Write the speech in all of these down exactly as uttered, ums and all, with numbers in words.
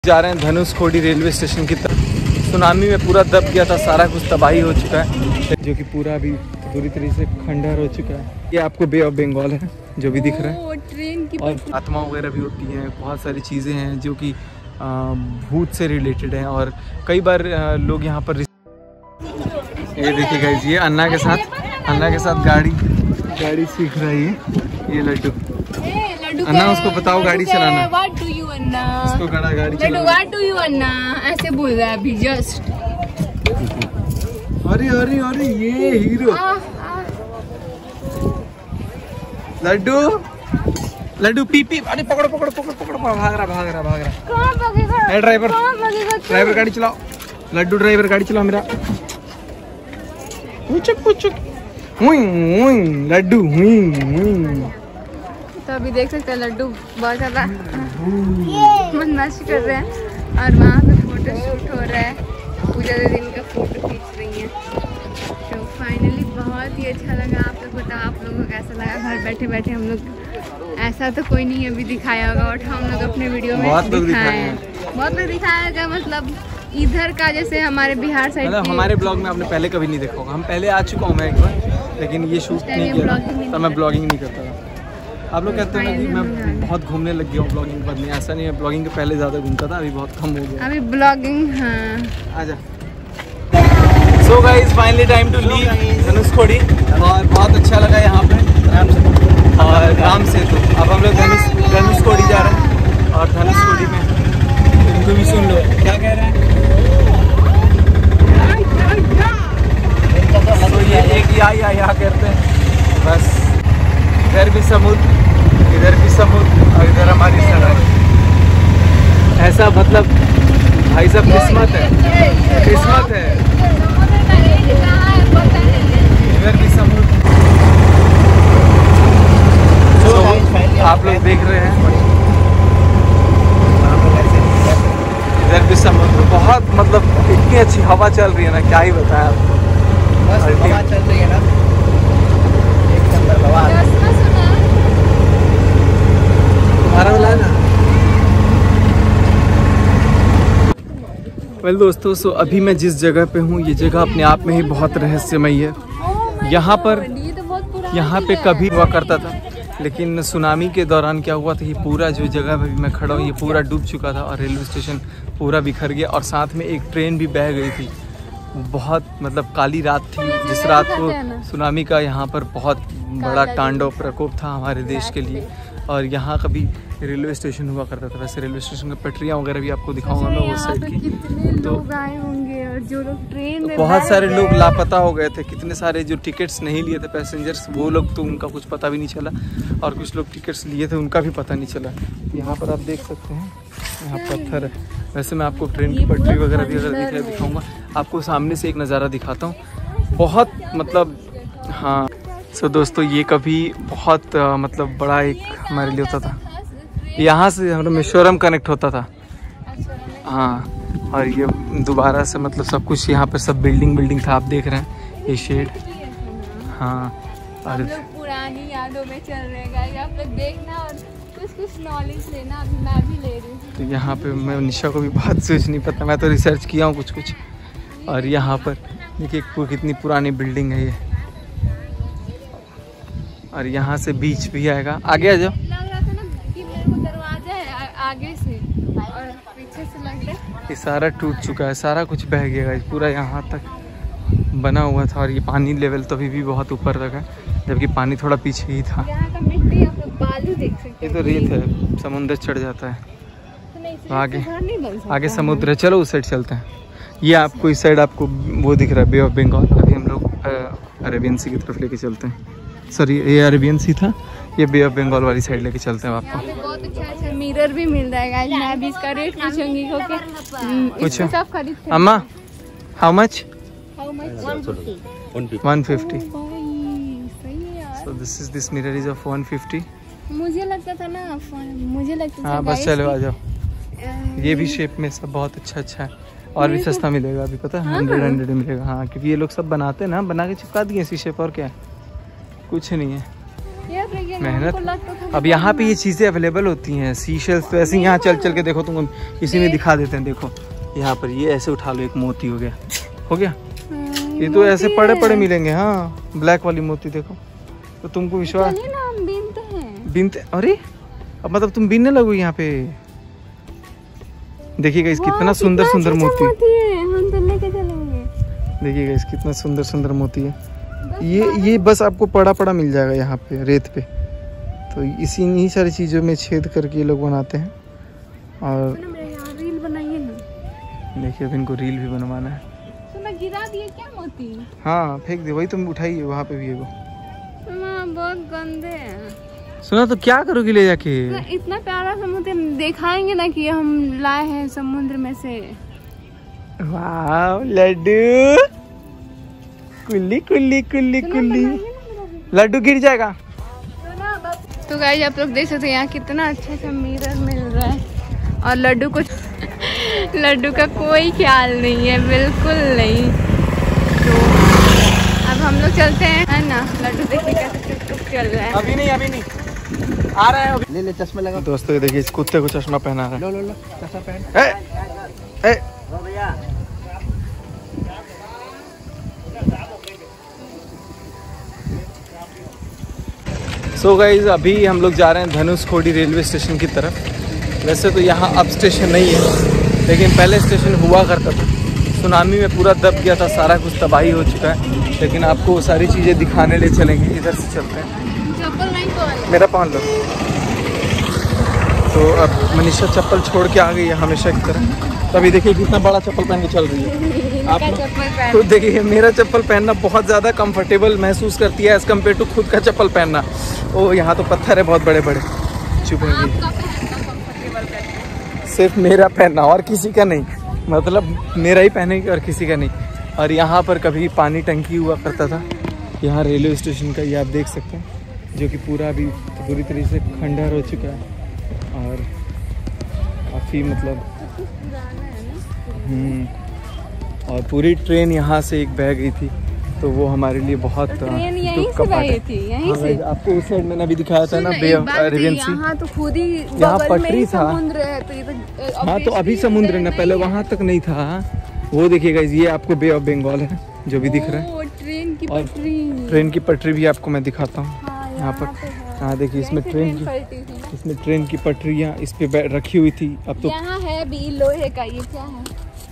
जा रहे हैं धनुषकोडी रेलवे स्टेशन की तरफ। सुनामी में पूरा दब गया था, सारा कुछ तबाही हो चुका है, जो कि पूरा अभी पूरी तरीके से खंडहर हो चुका है। ये आपको बे ऑफ बंगाल है जो भी दिख रहा है, ट्रेन की और आत्मा वगैरह भी होती हैं, बहुत सारी चीज़ें हैं जो कि भूत से रिलेटेड हैं। और कई बार लोग यहाँ पर, ये देखिए गाइस, ये अन्ना के साथ अन्ना के साथ गाड़ी गाड़ी सीख रही है ये लड्डू। अन्ना उसको बताओ गाड़ी चलाना। What do you अन्ना? उसको गाड़ा गाड़ी चलाना। What do you अन्ना? ऐसे बोल रहा है अभी जस्ट। अरे अरे अरे ये हीरो लड्डू लड्डू पी पी। अरे पकड़ो पकड़ो पकड़ो पकड़ो, भाग रहा भाग रहा भाग रहा। कहाँ भागेगा? ड्राइवर ड्राइवर गाड़ी चलाओ, लड्डू ड्राइवर गाड़ी चलाओ मेरा। पुचक पुचक हुई हुई लड्डू हुई हुई। तो अभी देख सकते हैं लड्डू बहुत ज़्यादा बदमाशी कर रहे हैं और वहाँ पे फोटो शूट हो रहा है। पूजा दीदी का फोटो खींच रही हैं। तो फाइनली बहुत ही अच्छा लगा। आप लोग बताओ आप लोगों को कैसा लगा? घर बैठे बैठे हम लोग, ऐसा तो कोई नहीं अभी दिखाया होगा और हम लोग अपने वीडियो में दिखाए हैं। बहुत लोग दिखाया होगा, मतलब इधर का जैसे हमारे बिहार साइड, मतलब हमारे ब्लॉग में आपने पहले कभी नहीं देखा होगा। हम पहले आ चुका हूँ मैं एक बार, लेकिन ये शूट नहीं किया तो मैं ब्लॉगिंग नहीं करता था। आप लोग कहते हैं ना कि मैं बहुत घूमने लग गया हूँ ब्लॉगिंग पर, नहीं ऐसा नहीं है। ब्लॉगिंग के पहले ज़्यादा घूमता था, अभी बहुत कम हो गया अभी ब्लॉगिंग। हाँ आजा। So guys finally time to leave Dhanushkodi, और बहुत अच्छा लगा यहाँ पे और राम सेतु। अब हम लोग धनुष धनुषकोडी जा रहे हैं और धनुषकोडी में तुम भी सुन लो क्या कह रहे हैं। तो ये एक या या या करते हैं बस। इधर भी समुद्र, इधर भी समुद्र और इधर हमारी सड़क। ऐसा मतलब भाई साहब किस्मत है, किस्मत है। इधर भी समुद्र, तो आप लोग देख रहे हैं इधर भी समुद्र। बहुत मतलब इतनी अच्छी हवा चल रही है ना, क्या ही बताएं आपको। हवा चल रही है ना, एक नंबर हवा। वेल दोस्तों, सो अभी मैं जिस जगह पे हूँ, ये जगह अपने आप में ही बहुत रहस्यमयी है। यहाँ पर यहाँ पे कभी हुआ करता था, लेकिन सुनामी के दौरान क्या हुआ था, ये पूरा जो जगह पे मैं खड़ा हूँ ये पूरा डूब चुका था और रेलवे स्टेशन पूरा बिखर गया। और साथ में एक ट्रेन भी बह गई थी। बहुत मतलब काली रात थी जिस रात को सुनामी का यहाँ पर बहुत बड़ा तांडव प्रकोप था हमारे देश के लिए। और यहाँ कभी रेलवे स्टेशन हुआ करता था। वैसे रेलवे स्टेशन की पटरियाँ वगैरह भी आपको दिखाऊंगा मैं उस साइड की। तो होंगे और जो लोग ट्रेन में बहुत सारे लोग लापता हो गए थे। कितने सारे जो टिकट्स नहीं लिए थे पैसेंजर्स, वो लोग तो उनका कुछ पता भी नहीं चला, और कुछ लोग टिकट्स लिए थे उनका भी पता नहीं चला। यहाँ पर आप देख सकते हैं, यहाँ पत्थर है। वैसे मैं आपको ट्रेन की पटरी वगैरह भी अगर दिखा दिखाऊंगा आपको, सामने से एक नज़ारा दिखाता हूँ। बहुत मतलब हाँ। सो so, दोस्तों ये कभी बहुत आ, मतलब बड़ा एक हमारे लिए होता था। यहाँ से हम मेश्वरम कनेक्ट होता था। हाँ, और ये दोबारा से मतलब सब कुछ यहाँ पर सब बिल्डिंग बिल्डिंग था। आप देख रहे हैं ये शेड। हाँ, और पुरानी यादों में चल रहे हैं। आप लोग देखना और कुछ कुछ नॉलेज लेना। अभी मैं भी ले रही हूँ। तो यहाँ पे मैं निशा को भी बहुत सोच नहीं पता, मैं तो रिसर्च किया हूँ कुछ कुछ। और यहाँ पर देखिए कितनी पुरानी बिल्डिंग है ये। और यहाँ से बीच भी आएगा। आगे आ जाओ। लग रहा था ना कि मेरे को दरवाजा है आगे से और पीछे से लग रहा है। ये सारा टूट चुका है, सारा कुछ बह गया पूरा। यहाँ तक बना हुआ था और ये पानी लेवल तो अभी भी बहुत ऊपर तक है, जबकि पानी थोड़ा पीछे ही था। यहाँ का मिट्टी आप लोग बालू देख सकते हैं। ये तो रेत है, समुद्र चढ़ जाता है। तो नहीं, तो आगे नहीं बन सकता। आगे समुद्र है। चलो उस साइड चलते हैं। ये आपको इस साइड आपको वो दिख रहा है, बे ऑफ बंगाल। अभी हम लोग अरेबियन सी की तरफ लेके चलते हैं। सॉरी ये अरेबियन सी था, ये बे ऑफ बंगाल वाली साइड लेके चलते हैं आपको। बहुत अच्छा अच्छा मिरर भी मिल रहा है गाइस। मैं अभी इसका रेट पूछूंगी क्योंकि इसको सब खरीदते हैं। अम्मा how much? How much? One fifty. सही है यार। So this is this mirror is of one fifty. मुझे लगता था ना, मुझे लगता था हाँ बस चलो आ जाओ। ये भी शेप में सब बहुत अच्छा अच्छा है, और भी सस्ता मिलेगा अभी, पता है हंड्रेड हंड्रेड मिलेगा। हाँ, क्योंकि ये लोग सब बनाते हैं ना, बना के चिपका दिए इसी शेप। और क्या है, कुछ नहीं है। ये मेहनत। अब यहाँ पे ये चीज़ें अवेलेबल होती हैं, सी शेल्स। तो ऐसे यहाँ चल चल के देखो, तुम इसी में दिखा देते हैं। देखो यहाँ पर ये ऐसे उठा लो, एक मोती हो गया, हो गया। ये तो ऐसे पड़े पड़े मिलेंगे। हाँ, ब्लैक वाली मोती देखो। तो तुमको विश्वास बीनते? अरे अब मतलब तुम बीनने लगो यहाँ पे। देखिएगा इस कितना सुंदर सुंदर मोती है। हम तो लेके चलेंगे। देखिएगा इस कितना सुंदर सुंदर मोती है। ये ये बस आपको पड़ा पड़ा मिल जाएगा यहाँ पे रेत पे। तो इसी इन्हीं सारी चीज़ों में छेद करके ये लोग बनाते हैं। और रील बनाइए ना। देखिए अब इनको रील भी बनवाना है। तो मैं गिरा दिए क्या मोती? हाँ फेंक दे, वही तुम उठाइए, वहाँ पे भी है वो। बहुत गंदे हैं। सुना तो क्या करोगी ले जाके? इतना प्यारा समुद्र दिखाएंगे ना कि हम लाए हैं समुद्र में से। वाह लड्डू, कुल्ली कुल्ली कुल्ली कुल्ली, लड्डू गिर जाएगा। तो गाइस आप लोग देख सकते हैं यहाँ कितना अच्छा सा मिरर मिल रहा है। और लड्डू को लड्डू का कोई ख्याल नहीं है, बिल्कुल नहीं। तो अब हम लोग चलते हैं, है ना। लड्डू देखिए कैसे टुक टुक चल रहा है। अभी नहीं अभी नहीं आ रहा है अभी। ले ले चश्मा लगा। दोस्तों देखिए इस कुत्ते को चश्मा पहना रहा है। लो लो लो चश्मा पहन। ए ए भैया। सो गाइज अभी हम लोग जा रहे हैं धनुषकोडी रेलवे स्टेशन की तरफ। वैसे तो यहाँ अब स्टेशन नहीं है, लेकिन पहले स्टेशन हुआ करता था। सुनामी में पूरा दब गया था, सारा कुछ तबाही हो चुका है। लेकिन आपको वो सारी चीज़ें दिखाने ले चलेंगे। इधर से चलते हैं। चप्पल नहीं पहन, मेरा पहन लो। तो अब मनीषा चप्पल छोड़ के आ गई है हमेशा की तरह। तो अभी देखिए कितना बड़ा चप्पल पहन के चल रही है। आप खुद देखिए, मेरा चप्पल पहनना बहुत ज़्यादा कंफर्टेबल महसूस करती है एज़ कम्पेयर टू खुद का चप्पल पहनना। ओ यहाँ तो पत्थर है बहुत बड़े बड़े। चुप सिर्फ मेरा पहनना और किसी का नहीं, मतलब मेरा ही पहने और किसी का नहीं। और यहाँ पर कभी पानी टंकी हुआ करता था यहाँ रेलवे स्टेशन का, ये आप देख सकते हैं, जो कि पूरा अभी पूरी तरीके से खंडहर हो चुका है। और काफ़ी मतलब और पूरी ट्रेन यहाँ से एक बह गई थी। तो वो हमारे लिए बहुत ट्रेन यहीं से बही थी, यहीं से। आपको उस साइड मैंने अभी दिखाया था ना, बे ऑफ अरेबियन सी। यहाँ तो खुद ही यहाँ पटरी था। तो हाँ तो अभी समुद्र है ना, पहले वहाँ तक नहीं था। वो देखिएगा ये आपको बे ऑफ बंगाल है जो भी दिख रहा है। ट्रेन की पटरी, ट्रेन की पटरी भी आपको मैं दिखाता हूँ यहाँ पर। हाँ देखिए इसमें ट्रेन की इसमें ट्रेन की पटरियाँ इस पे रखी हुई थी। अब तो यहाँ है भी लोहे का। ये क्या है?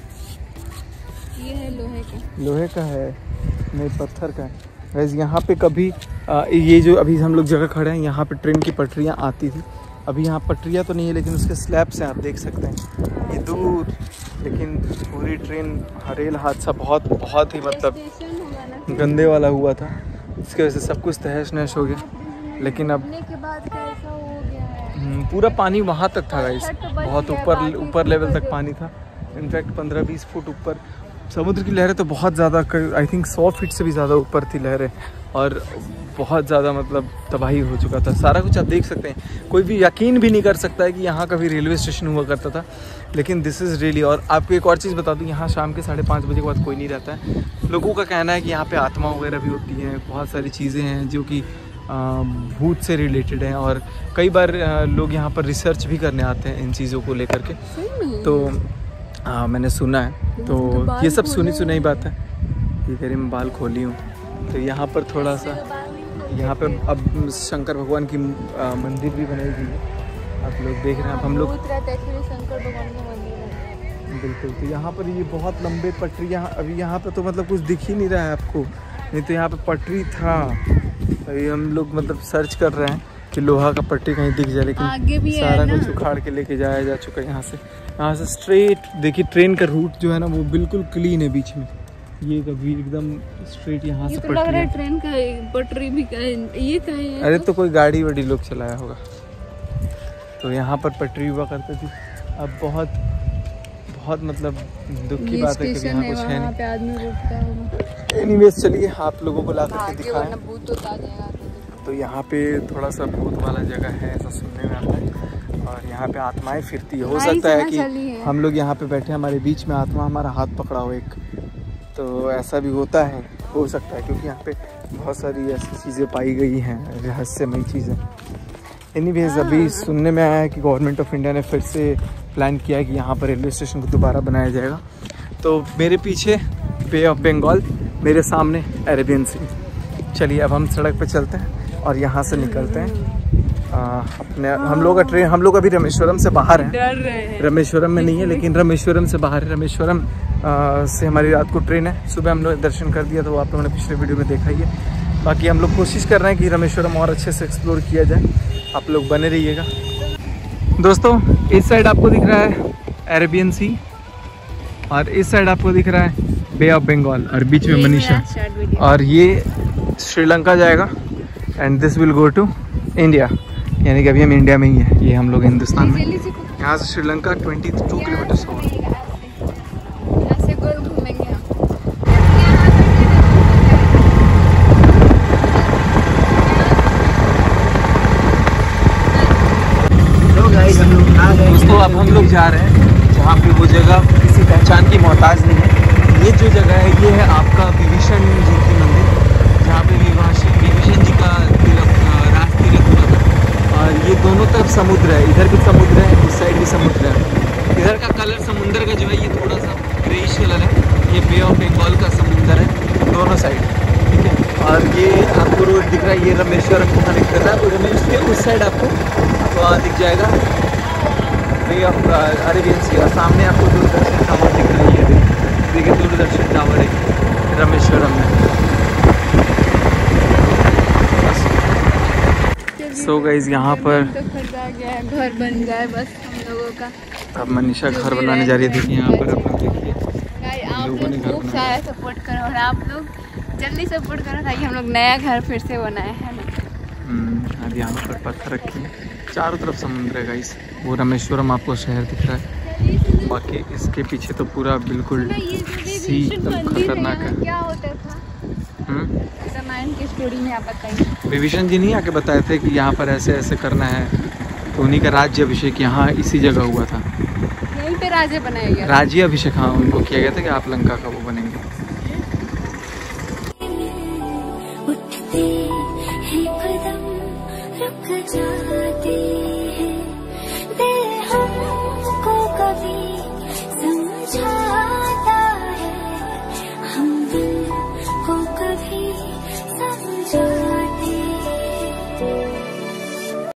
ये है लोहे का। लोहे का है नहीं, पत्थर का है। वैसे यहाँ पे कभी आ, ये जो अभी हम लोग जगह खड़े हैं, यहाँ पे ट्रेन की पटरियाँ आती थी। अभी यहाँ पटरियाँ तो नहीं है, लेकिन उसके स्लैब्स हैं, आप देख सकते हैं ये दूर। लेकिन पूरी ट्रेन रेल हादसा बहुत बहुत ही मतलब गंदे वाला हुआ था। इसकी वजह से सब कुछ तहस नहस हो गया। लेकिन अब के बाद कैसा हो गया है? पूरा पानी वहाँ तक था गाइस, बहुत ऊपर ऊपर लेवल तक पानी था। इनफैक्ट पंद्रह बीस फुट ऊपर। समुद्र की लहरें तो बहुत ज़्यादा, आई थिंक सौ फीट से भी ज़्यादा ऊपर थी लहरें। और बहुत ज़्यादा मतलब तबाही हो चुका था सारा कुछ। आप देख सकते हैं, कोई भी यकीन भी नहीं कर सकता है कि यहाँ कभी रेलवे स्टेशन हुआ करता था। लेकिन दिस इज़ रियली। और आपको एक और चीज़ बता दूँ, यहाँ शाम के साढ़े पाँच बजे के बाद कोई नहीं रहता है। लोगों का कहना है कि यहाँ पे आत्मा वगैरह भी होती हैं, बहुत सारी चीज़ें हैं जो कि भूत से रिलेटेड हैं। और कई बार लोग यहाँ पर रिसर्च भी करने आते हैं इन चीज़ों को लेकर के। तो हाँ मैंने सुना है। तो ये सब सुनी सुनाई बात है। ये कह रही मैं बाल खोली हूँ। तो यहाँ पर थोड़ा सा, यहाँ पे अब शंकर भगवान की आ, मंदिर भी बनाई गई है, आप लोग देख रहे हैं। अब हम लोग शंकर भगवान का मंदिर है बिल्कुल। तो यहाँ पर ये बहुत लंबे पटरी, यहाँ अभी यहाँ पे तो मतलब कुछ दिख ही नहीं रहा है आपको, नहीं तो यहाँ पे पटरी था। अभी हम लोग मतलब सर्च कर रहे हैं कि लोहा का पट्टी कहीं दिख जाए, लेकिन आगे भी सारा कुछ उखाड़ के लेके जाया जा चुका है। यहाँ से यहाँ से स्ट्रेट देखिए, ट्रेन का रूट जो है ना वो बिल्कुल क्लीन है बीच में। ये कभी एकदम स्ट्रेट यहाँ से तो लग रहा है ट्रेन का पटरी भी का, ये का है। अरे तो कोई गाड़ी वाड़ी लोग चलाया होगा। तो यहाँ पर पटरी हुआ करती थी। अब बहुत बहुत मतलब दुख की बात है कि यहाँ कुछ है नहीं। पे आदमी रुकता होगा। एनीवेज चलिए आप लोगों को ला करके दिखाएं। तो यहाँ पे थोड़ा सा भूत वाला जगह है ऐसा सुनने में आता है। और यहाँ पे आत्माएं फिरती है। हो सकता है कि हम लोग यहाँ पे बैठे, हमारे बीच में आत्मा हमारा हाथ पकड़ा हो एक, तो ऐसा भी होता है। हो सकता है, क्योंकि यहाँ पे बहुत सारी ऐसी चीज़ें पाई गई हैं, रहस्यमयी चीज़ें। एनीवेज अभी सुनने में आया है कि गवर्नमेंट ऑफ इंडिया ने फिर से प्लान किया है कि यहाँ पर रेलवे स्टेशन को दोबारा बनाया जाएगा। तो मेरे पीछे बे ऑफ बंगाल, मेरे सामने अरेबियन सी। चलिए अब हम सड़क पे चलते हैं और यहाँ से निकलते हैं। आ, अपने हम लोग का ट्रेन, हम लोग अभी रामेश्वरम से बाहर हैं, रामेश्वरम में नहीं है लेकिन रामेश्वरम से बाहर है। रामेश्वरम से हमारी रात को ट्रेन है। सुबह हम लोग दर्शन कर दिया, तो आप लोगों ने पिछले वीडियो में देखा ही है। बाकी हम लोग कोशिश कर रहे हैं कि रामेश्वरम और अच्छे से एक्सप्लोर किया जाए। आप लोग बने रहिएगा। दोस्तों इस साइड आपको दिख रहा है अरेबियन सी और इस साइड आपको दिख रहा है बे ऑफ बंगाल और बीच में मनीषा, और ये श्रीलंका जाएगा and this will go to India. यानी कि अभी हम इंडिया में ही है, ये हम लोग हिंदुस्तान में। यहाँ से श्रीलंका बाईस किलोमीटर होगा। ऐसे गोल घूमेंगे हम। दोस्तों अब हम लोग जा रहे हैं जहाँ पे वो जगह किसी पहचान की मोहताज नहीं है। ये जो जगह है ये है आपका विभीषण जी की मंदिर, जहाँ पे विभीषण जी का तिलक राज तिलक हुआ था। और ये दोनों तरफ समुद्र है, इधर भी समुद्र है, इस साइड भी समुद्र है। इधर का कलर समुद्र का जो है ये थोड़ा सा ग्रेइश कलर है, ये बे ऑफ बंगाल का समुद्र है दोनों साइड, ठीक है। और ये आपको रोड दिख रहा है, ये रामेश्वरम को कनेक्ट कर रहा है। रामेश्वर के उस साइड आपको तो दिख जाएगा बे ऑफ अरेबियन सी, और सामने आपको दूरदर्शन टावर दिख रहा है। ये देखिए दूरदर्शन टावर है रामेश्वरम में। सो गाइस यहाँ पर तो खरीदा गया है, घर बन जाए बस हम लोगों का। अब मनीषा घर बनाने जा रही है। देखिए यहाँ पर अपन देखिए आप लोग खूब सारा सपोर्ट करो और आप लोग जल्दी सपोर्ट करो ताकि हम लोग नया घर फिर से बनाए, है ना। अब यहाँ पर पत्थर रखे हैं, चारों तरफ समुद्र है गाइस। वो रामेश्वरम आपको शहर दिख रहा है, बाकी इसके पीछे तो पूरा बिल्कुल सी खतरनाक है। क्या होता था रामायण की स्टोरी में आप बताइए। विभीषण जी नहीं आके बताए थे कि यहाँ पर ऐसे ऐसे करना है, तो उन्हीं का राज्य अभिषेक यहाँ इसी जगह हुआ था। यहीं पे राज्य बनाया गया, राज्य अभिषेक हाँ उनको किया गया था कि आप लंका का वो बनेंगे। उठते हैं कदम रुक जा।